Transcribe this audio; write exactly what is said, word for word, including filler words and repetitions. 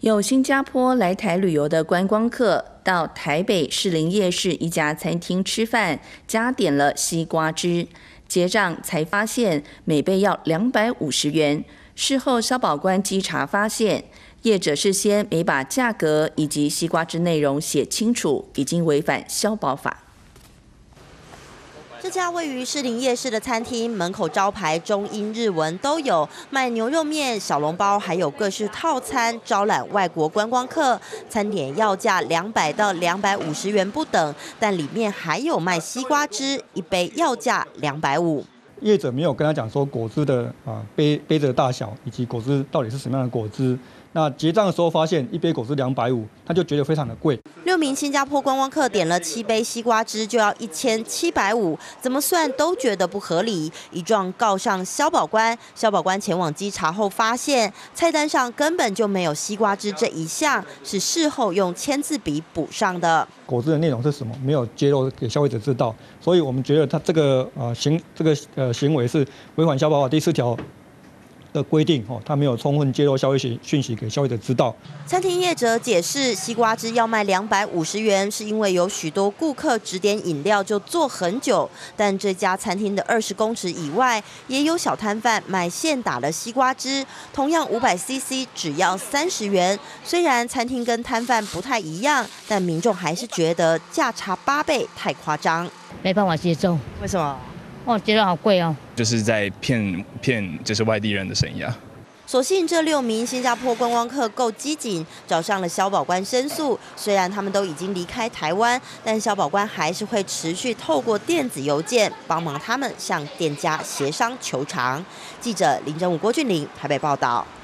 有新加坡来台旅游的观光客到台北士林夜市一家餐厅吃饭，加点了西瓜汁，结账才发现每杯要两百五十元。事后消保官稽查发现，业者事先没把价格以及西瓜汁内容写清楚，已经违反消保法。 这家位于士林夜市的餐厅门口招牌中英日文都有，卖牛肉面、小笼包，还有各式套餐，招揽外国观光客。餐点要价两百到两百五十元不等，但里面还有卖西瓜汁，一杯要价两百五。 业者没有跟他讲说果汁的啊杯杯子的大小以及果汁到底是什么样的果汁。那结账的时候发现一杯果汁两百五，他就觉得非常的贵。 六名新加坡观光客点了七杯西瓜汁，就要一千七百五，怎么算都觉得不合理，一状告上消保官。消保官前往稽查后发现，菜单上根本就没有西瓜汁这一项，是事后用签字笔补上的。 果汁的内容是什么，没有揭露给消费者知道，所以我们觉得他这个呃行这个呃行为是违反消保法第四条。的规定哦，他没有充分揭露消费讯息给消费者知道。 餐厅业者解释，西瓜汁要卖两百五十元，是因为有许多顾客只点饮料就坐很久。但这家餐厅的二十公尺以外，也有小摊贩卖现打的西瓜汁，同样五百 C C 只要三十元。虽然餐厅跟摊贩不太一样，但民众还是觉得价差八倍太夸张， 没办法接受。 为什么？ 哦，觉得好贵哦， 就是在骗骗就是外地人的生意啊。 所幸这六名新加坡观光客够机警，找上了消保官申诉。虽然他们都已经离开台湾，但消保官还是会持续透过电子邮件帮忙他们向店家协商求偿。记者林真武、郭俊霖台北报道。